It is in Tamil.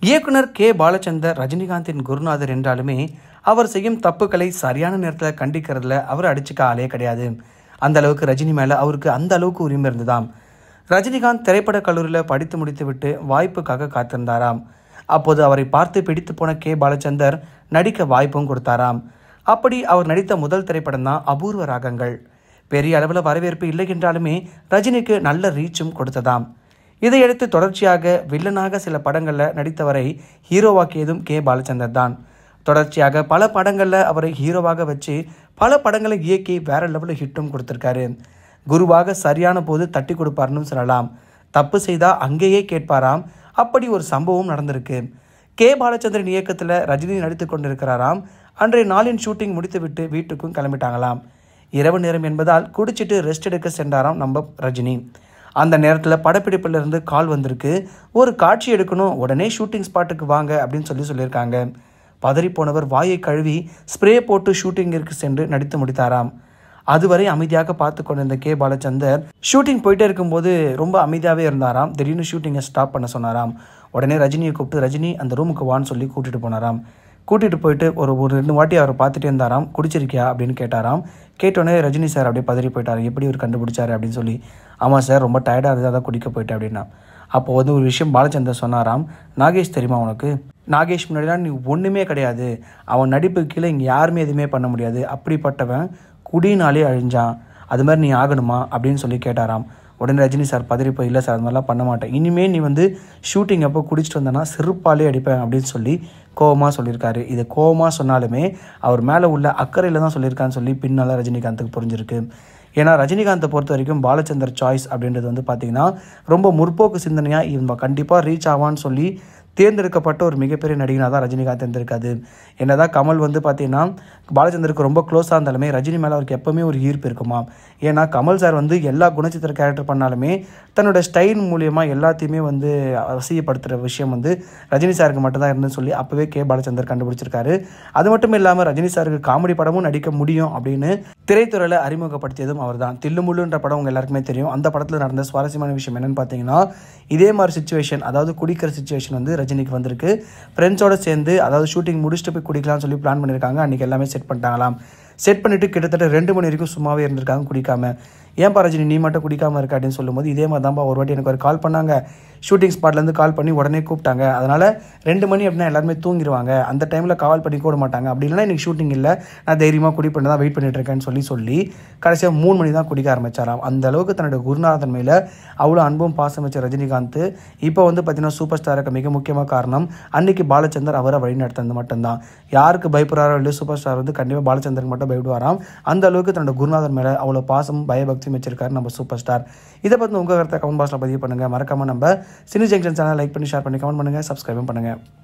இயக்குனர் கே பாலச்சந்தர் ரஜினிகாந்தின் குருநாதர் என்றாலுமே அவர் செய்யும் தப்புக்களை சரியான நேரத்தில் கண்டிக்கிறதுல அவர் அடிச்சுக்க ஆளே கிடையாது. அந்த அளவுக்கு ரஜினி மேலே அவருக்கு அந்த அளவுக்கு உரிமை இருந்ததாம். ரஜினிகாந்த் திரைப்பட கல்லூரியில் படித்து முடித்துவிட்டு வாய்ப்புக்காக காத்திருந்தாராம். அப்போது அவரை பார்த்து பிடித்து போன கே பாலச்சந்தர் நடிக்க வாய்ப்பும் கொடுத்தாராம். அப்படி அவர் நடித்த முதல் திரைப்படம் தான் அபூர்வ ராகங்கள். பெரிய அளவில் வரவேற்பு இல்லை என்றாலுமே ரஜினிக்கு நல்ல ரீச்சும் கொடுத்ததாம். இதையடுத்து தொடர்ச்சியாக வில்லனாக சில படங்களில் நடித்தவரை ஹீரோவாக்கியதும் கே பாலச்சந்தர் தான். தொடர்ச்சியாக பல படங்களில் அவரை ஹீரோவாக வச்சு பல படங்களை இயக்கி வேற லெவலில் ஹிட்டும் கொடுத்துருக்காரு. குருவாக சரியான போது தட்டி கொடுப்பார்னு சொல்லலாம். தப்பு செய்தால் அங்கேயே கேட்பாராம். அப்படி ஒரு சம்பவம் நடந்திருக்கு. கே பாலச்சந்திரன் இயக்கத்தில் ரஜினி நடித்து கொண்டிருக்கிறாராம். அன்றைய நாளின் ஷூட்டிங் முடித்துவிட்டு வீட்டுக்கும் கிளம்பிட்டாங்களாம். இரவு நேரம் என்பதால் குடிச்சிட்டு ரெஸ்ட் எடுக்க சென்றாராம் நம்ம ரஜினி. அந்த நேரத்தில் படப்பிடிப்பிலிருந்து கால் வந்திருக்கு. ஒரு காட்சி எடுக்கணும், உடனே ஷூட்டிங் ஸ்பாட்டுக்கு வாங்க அப்படின்னு சொல்லியிருக்காங்க. பதறிப்போனவர் வாயை கழுவி ஸ்ப்ரே போட்டு ஷூட்டிங்கிற்கு சென்று நடித்து முடித்தாராம். அதுவரை அமைதியாக பார்த்து கொண்டிருந்த கே பாலச்சந்தர் ஷூட்டிங் போயிட்டே இருக்கும்போது ரொம்ப அமைதியாகவே இருந்தாராம். திடீர்னு ஷூட்டிங்கை ஸ்டாப் பண்ண சொன்னாராம். உடனே ரஜினியை கூப்பிட்டு ரஜினி அந்த ரூமுக்கு வான்னு சொல்லி கூட்டிகிட்டு போனாராம். கூட்டிகிட்டு போயிட்டு ஒரு 2 வாட்டி அவர் பார்த்துட்டே இருந்தாராம். குடிச்சிருக்கியா அப்படின்னு கேட்டாராம். கேட்டோடனே ரஜினி சார் அப்படியே பதறி போயிட்டார். எப்படி ஒரு கண்டுபிடிச்சாரு அப்படின்னு சொல்லி. ஆமாம் சார், ரொம்ப டயர்டாக இருந்தால் அதான் குடிக்க போயிட்டேன் அப்படின்னா. அப்போது ஒரு விஷயம் பாலச்சந்தர் சொன்னாராம். நாகேஷ் தெரியுமா உனக்கு? நாகேஷ் முன்னாடிலாம் நீ ஒன்றுமே கிடையாது. அவன் நடிப்பு கீழே இங்கே யாருமே எதுவுமே பண்ண முடியாது. அப்படிப்பட்டவன் குடினாலே அழிஞ்சான். அது மாதிரி நீ ஆகணுமா அப்படின்னு சொல்லி கேட்டாராம். உடனே ரஜினி சார் பதறி போய், இல்லை சார் அது மாதிரிலாம் பண்ண மாட்டேன். இனிமேல் நீ ஷூட்டிங் அப்போ குடிச்சிட்டு வந்தனா செருப்பாலே அடிப்பேன் அப்படின்னு சொல்லி கோவமாக சொல்லியிருக்காரு. இது கோவமாக சொன்னாலுமே அவர் மேலே உள்ள அக்கறையில் தான் சொல்லியிருக்கான்னு சொல்லி பின்னால் ரஜினிகாந்துக்கு புரிஞ்சிருக்கு. ஏன்னா ரஜினிகாந்தை பொறுத்த வரைக்கும் பாலச்சந்தர் சாய்ஸ் அப்படின்றது பார்த்திங்கன்னா ரொம்ப முற்போக்கு சிந்தனையாக இவங்க கண்டிப்பாக ரீச் ஆவான்னு சொல்லி தேர்ந்தெடுக்கப்பட்ட ஒரு மிகப்பெரிய நடிகனாக தான் ரஜினிகாந்த் இருந்திருக்காது. என்னதான் கமல் பார்த்திங்கன்னா பாலச்சந்தருக்கு ரொம்ப க்ளோஸாக இருந்தாலுமே ரஜினி மேலே அவருக்கு எப்போவுமே ஒரு ஈர்ப்பு இருக்குமா. ஏன்னா கமல் சார் எல்லா குணச்சித்திர கேரக்டர் பண்ணாலுமே தன்னோட ஸ்டைல் மூலியமாக எல்லாத்தையுமே வசியப்படுத்துகிற விஷயம் ரஜினி சாருக்கு மட்டும்தான் இருந்துன்னு சொல்லி அப்போவே கே பாலச்சந்தர் கண்டுபிடிச்சிருக்காரு. அது மட்டும் இல்லாமல் ரஜினி சாருக்கு காமெடி படமும் நடிக்க முடியும் அப்படின்னு திரைத்துறையில் அறிமுகப்படுத்தியதும் அவர் தான். தில்லுமுள்ளுன்ற படம் உங்கள் எல்லாருக்குமே தெரியும். அந்த படத்தில் நடந்த சுவாரஸ்யமான விஷயம் என்னென்னு பார்த்தீங்கன்னா, இதே மாதிரி சுச்சுவேஷன், அதாவது குடிக்கிற சுச்சுவேஷன் ரஜினிக்கு வந்திருக்கு. ஃப்ரெண்ட்ஸோடு சேர்ந்து அதாவது ஷூட்டிங் முடிச்சுட்டு போய் குடிக்கலாம்னு சொல்லி பிளான் பண்ணியிருக்காங்க. அன்றைக்கி எல்லாமே செட் பண்ணிட்டாங்களாம். செட் பண்ணிவிட்டு கிட்டத்தட்ட 2 மணி வரைக்கும் சும்மாவே இருந்திருக்காங்க குடிக்காமல். ஏன்பா ரஜினி நீ மட்டும் குடிக்காமல் இருக்க அப்படின்னு சொல்லும்போது, இதே மாதிரி தான்ப்பா ஒரு வாட்டி எனக்கு ஒரு கால் பண்ணாங்க. ஷூட்டிங் ஸ்பாட்லேருந்து கால் பண்ணி உடனே கூப்பிட்டாங்க. அதனால் 2 மணி அப்படின்னா எல்லாருமே தூங்கிடுவாங்க. அந்த டைமில் கால் பண்ணி கூட மாட்டாங்க. அப்படி இல்லைனா இன்றைக்கி ஷூட்டிங் இல்லை, நான் தைரியமாக குடி பண்ணி தான் வெயிட் பண்ணிட்டு இருக்கேன்னு சொல்லி கடைசியாக 3 மணி தான் குடிக்க ஆரம்பிச்சாராம். அந்த அளவுக்கு தன்னோட குருநாதன் மேலே அவ்வளோ அன்பும் பாசம் வச்ச ரஜினிகாந்த் இப்போ பார்த்தீங்கன்னா சூப்பர் ஸ்டாருக்கு மிக முக்கியமாக காரணம் அன்னைக்கு பாலச்சந்தர் அவரை வழிநடத்துறது மட்டும்தான். யாருக்கு பயப்படுறாரோ இல்லையோ சூப்பர் ஸ்டார் கண்டிப்பாக பாலச்சந்தருக்கு மட்டும் பயப்படுவாராம். அந்த அளவுக்கு தன்னோட குருநாதன் மேலே அவ்வளோ பாசம் பயபக்தியும் வச்சிருக்காரு நம்ம சூப்பர் ஸ்டார். இதை பற்றி உங்கள் கருத்தை கமெண்ட் பாக்ஸில் பதிவு பண்ணுங்கள். மறக்காமல் நம்ம சினி ஜங்ஷன் சேனல் லைக் பண்ணி ஷேர் பண்ணி கமெண்ட் பண்ணுங்கள், சப்ஸ்கிரைபும் பண்ணுங்கள்.